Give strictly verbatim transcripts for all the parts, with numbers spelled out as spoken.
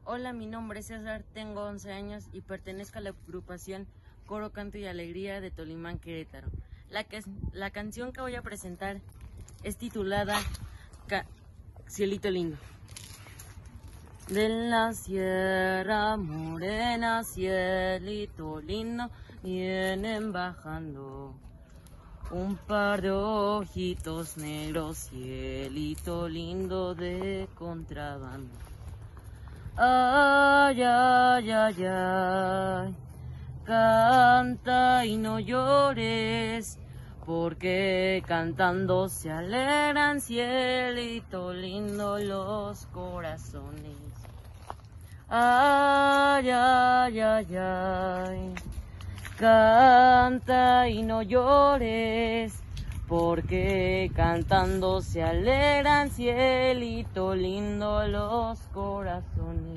Hola, mi nombre es César, tengo once años y pertenezco a la agrupación Coro, Canto y Alegría de Tolimán, Querétaro. La, que, la canción que voy a presentar es titulada Ca Cielito Lindo. De la Sierra Morena, cielito lindo, vienen bajando un par de ojitos negros, cielito lindo de contrabando. Ay, ay, ay, ay, canta y no llores, porque cantando se alegran, cielito lindo, los corazones. Ay, ay, ay, ay, canta y no llores, porque cantando se alegran, cielito lindo, los corazones.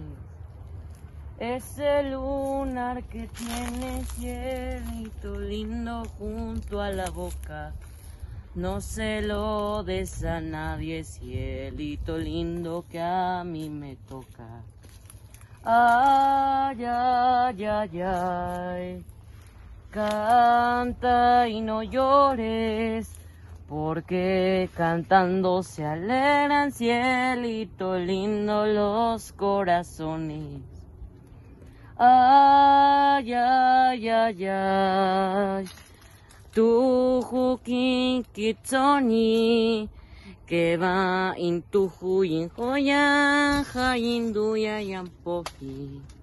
Ese lunar que tiene, cielito lindo, junto a la boca, no se lo des a nadie, cielito lindo, que a mí me toca. Ay, ay, ay, ay, canta y no llores, porque cantando se alegran, cielito lindo, los corazones. Ay, ay, ay, ay, tujukin kitsoni, que va in tuju in joya, jain duya yampoji.